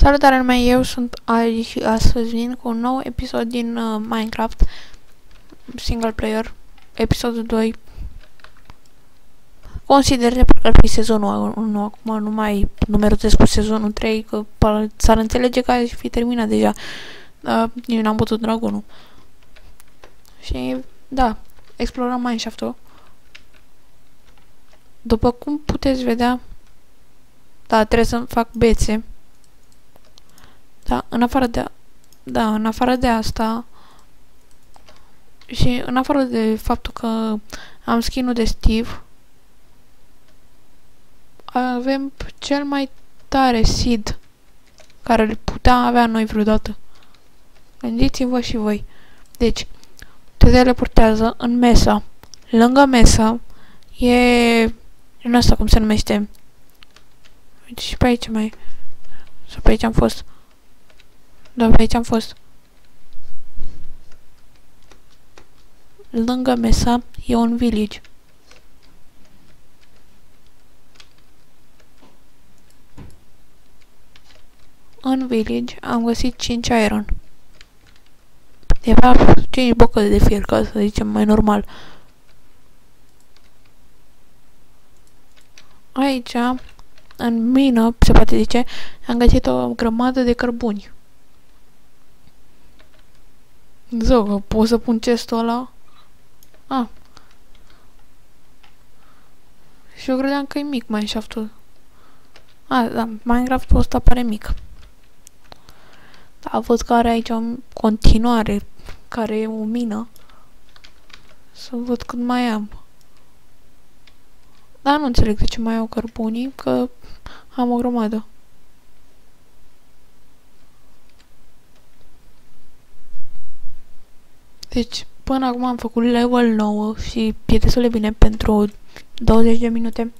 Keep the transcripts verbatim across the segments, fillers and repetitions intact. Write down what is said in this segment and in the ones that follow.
Salutare lumea, eu sunt Ali și astăzi vin cu un nou episod din uh, Minecraft Single Player, episodul doi. Consider de parcă ar fi sezonul unu, acum nu mai numerotez cu sezonul trei, că s-ar înțelege că ar fi terminat deja. Uh, eu n-am putut dragonul. Și da, explorăm Mineshaft-ul. După cum puteți vedea, da, trebuie să fac bețe. Da, în afară de da, în afară de asta și în afară de faptul că am skin-ul de Steve, avem cel mai tare seed care îl puteam avea noi vreodată. Gândiți-vă și voi. Deci, te teleportează în mesa. Lângă mesa e în asta, cum se numește. Uite, și pe aici mai sau pe aici am fost. Da, pe aici am fost. Lângă mesa e un village. În village am găsit cinci iron. De fapt, cinci bucăți de fier, ca să zicem mai normal. Aici, în mină, se poate zice, am găsit o grămadă de cărbuni. Zău, că pot să pun chestul ăla? Ah. Și eu credeam că e mic Mineshaft-ul. Ah, da, Minecraft-ul ăsta pare mic. Da, văd că are aici o continuare, care e o mină. Să văd cât mai am. Dar nu înțeleg de ce mai au cărbunii, că am o grămadă. Deci, până acum am făcut level nouă și e destul de bine pentru douăzeci de minute.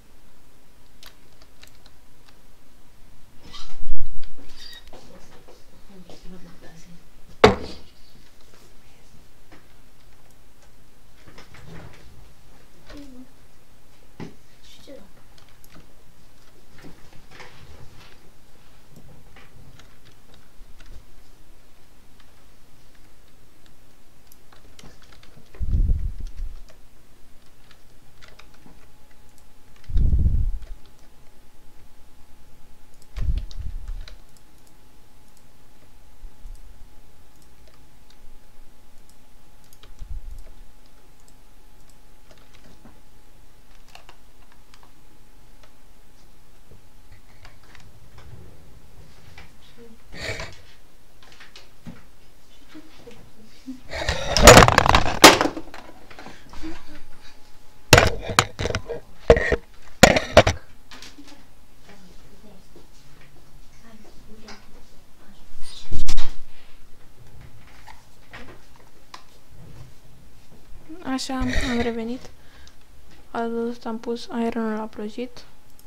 Așa, am revenit. Azi am pus ironul la prăjit.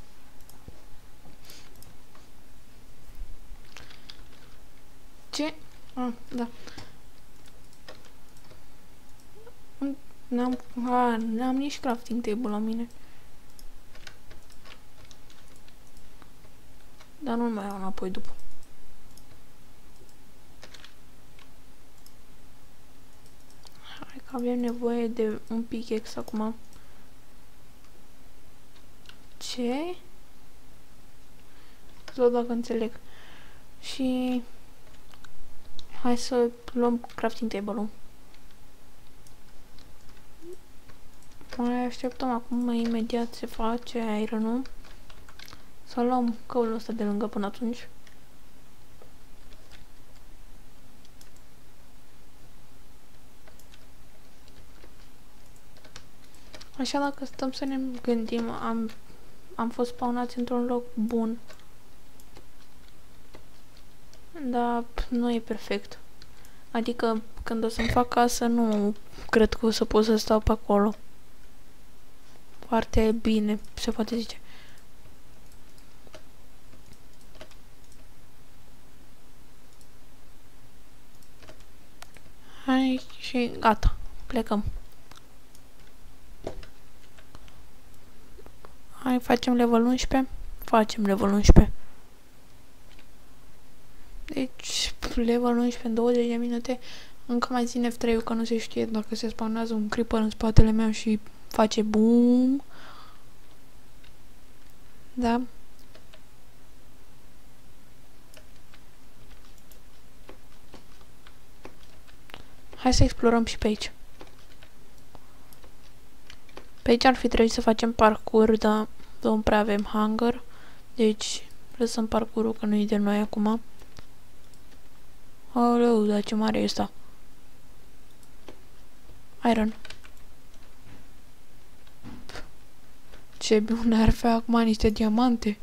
Ce? Ah, da. N-am n-am nici crafting table la mine. Dar nu mai iau înapoi după. Avem nevoie de un pickaxe acum. Ce? Sau dacă înțeleg. Și hai să luăm crafting table-ul. Mai așteptăm acum, imediat se face iron-ul. Să luăm căulul ăsta de lângă până atunci. Așa, dacă stăm să ne gândim, am, am fost spawnați într-un loc bun. Dar nu e perfect. Adică, când o să-mi fac casă, nu cred că o să pot să stau pe acolo. Foarte bine, se poate zice. Hai și gata, plecăm. Hai, facem level unsprezece. Facem level unsprezece. Deci, level unsprezece în douăzeci de minute. Încă mai țin F trei-ul că nu se știe dacă se spawnează un creeper în spatele meu și face boom. Da. Hai să explorăm și pe aici. Pe aici ar fi trebuit să facem parcurs, dar nu prea avem hunger. Deci, lăsăm parcurul că nu e de noi acum. Aoleu, dar ce mare e ăsta. Iron. Ce bine ar fi acum niște diamante.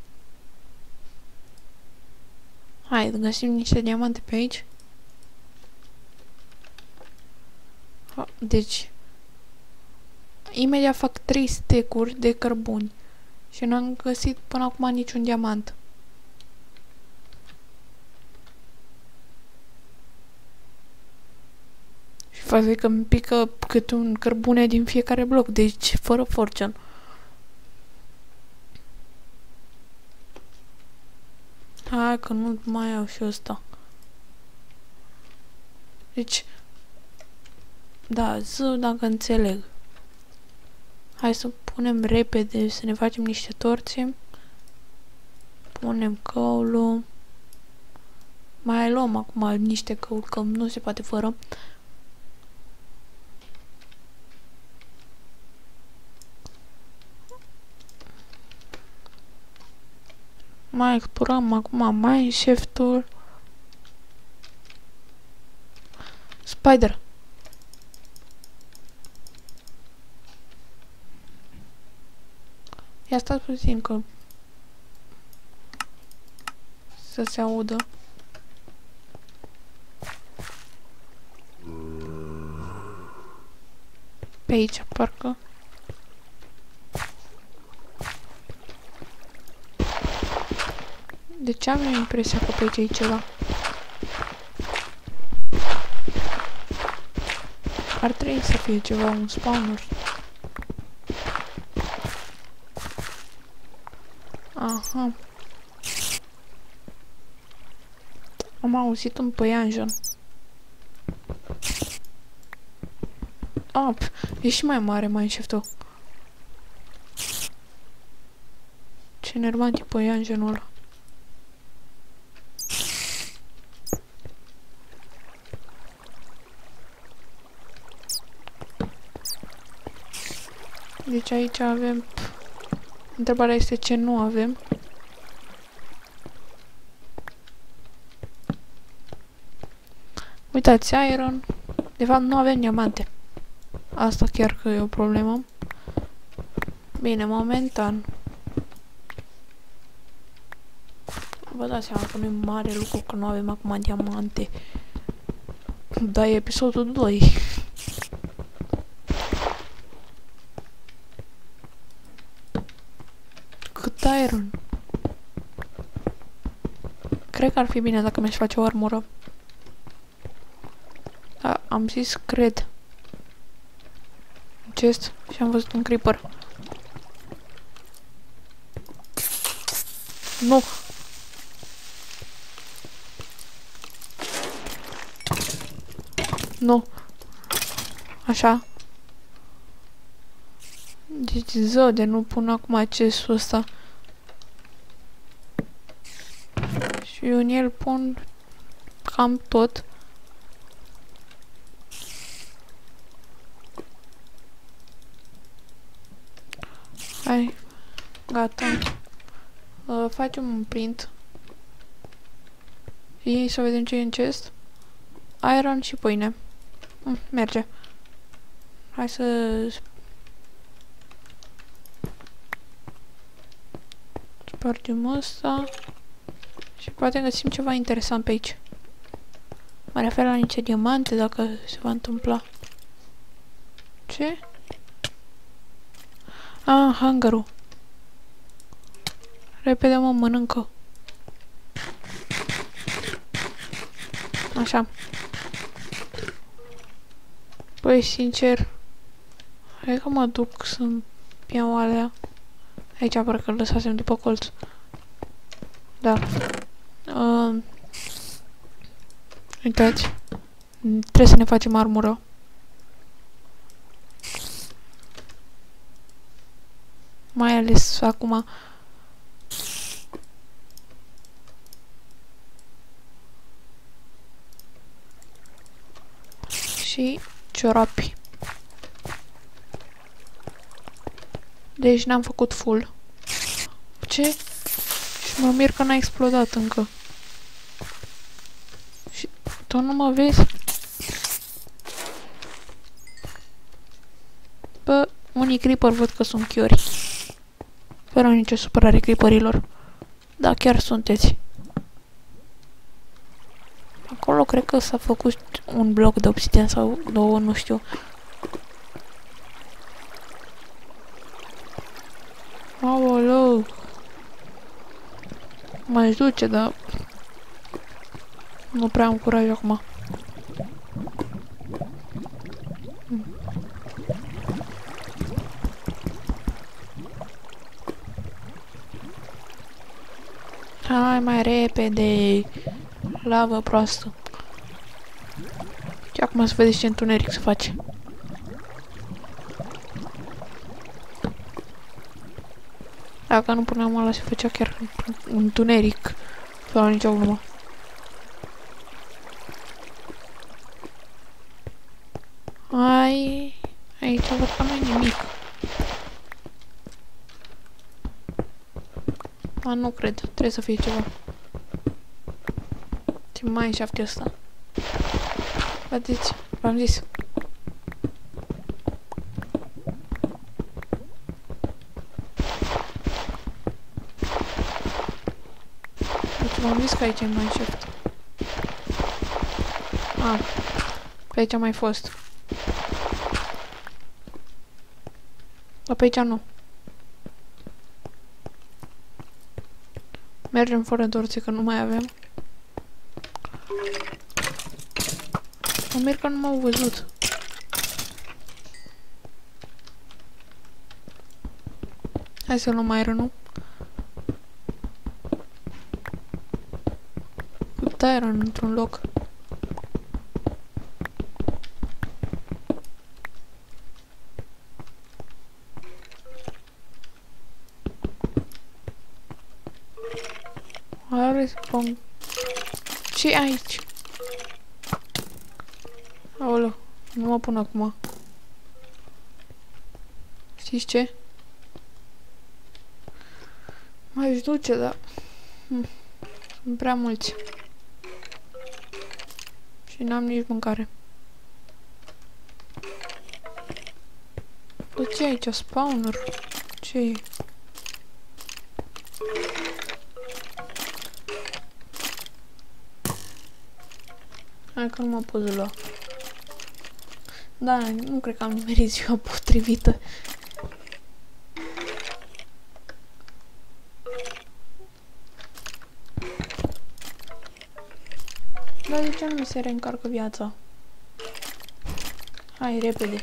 Hai, găsim niște diamante pe aici. Deci, imediat fac trei stecuri de cărbuni și n-am găsit până acum niciun diamant. Și faza că îmi pică câte un cărbune din fiecare bloc, deci fără fortune. Hai că nu mai au și ăsta. Deci, da, zău dacă înțeleg. Hai să punem repede, să ne facem niște torțe. Punem căulul. Mai luăm acum niște căul, că nu se poate fără. Mai explorăm acum mineshaft-ul. Spider. Ia stați puțin că să se audă. Pe aici, parcă. De ce am eu impresia că pe aici e ceva? Ar trebui să fie ceva, un spawner. Aha. Am auzit un păianjen. Ah, e și mai mare mineshaft-ul. Ce nervant e păianjenul ăla. Deci aici avem... Întrebarea este ce nu avem. Uitați, iron. De fapt, nu avem diamante. Asta chiar că e o problemă. Bine, momentan. Vă dați seama că nu e mare lucru că nu avem acum diamante. Dar e episodul doi. Cât iron. Cred că ar fi bine dacă mi-aș face o armură. Da, am zis cred. Chest și am văzut un creeper. Nu. Nu. Așa. Deci zău de nu pun acum chestul ăsta. Și în el pun cam tot. Hai. Gata. Uh, facem un print. Și să vedem ce e în chest. Iron și pâine. Mm, merge. Hai să... Spargem ăsta. Și poate găsim ceva interesant pe aici. Mă refer la niște diamante, dacă se va întâmpla. Ce? Ah, hangarul. Repede, mă, mănâncă. Așa. Păi, sincer, hai că mă duc să-mi iau alea. Aici parcă îl lăsasem după colț. Da. Uh, Uitați. Trebuie să ne facem armură. Mai ales acum. Și ciorapi. Deci n-am făcut full. Ce? Și mă mir că n-a explodat încă. Și tu nu mă vezi? Bă, unii creeper văd că sunt chiori. Fără nicio supărare creeperilor. Da, chiar sunteți. Acolo cred că s-a făcut un bloc de obsidian sau două, nu știu. Aoleu. M-aș duce, dar nu prea am curaj acum. Hai mai repede. Lavă proastă. Și acum să vedeți ce întuneric se face. Dacă nu puneam ăla, se făcea chiar întuneric. Fără nicio glumă. Ai... Aici văd că nu-i nimic. A, nu cred. Trebuie să fie ceva. Ce mai șapte ăsta. Vedeți? V-am zis. Deci v-am zis că aici e mai șapte. A, pe aici a mai fost. Dar pe aici nu. Mergem fără torțe, că nu mai avem. Mă mir că nu m-au văzut. Hai să luăm iron-ul. Cât iron într-un loc. Are spawn. Ce aici? Aoleu, nu mă pun acum. Știți ce? M-aș duce, dar... Hm. Sunt prea mulți. Și n-am nici mâncare. Bă, ce e aici? Spawner? Ce e? Hai că nu mă pot lua. Da, nu cred că am nimerit ziua potrivită. Dar de ce nu mi se reîncarcă viața? Hai, repede.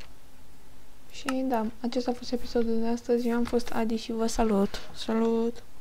Și da, acesta a fost episodul de astăzi. Eu am fost Adi și vă salut. Salut!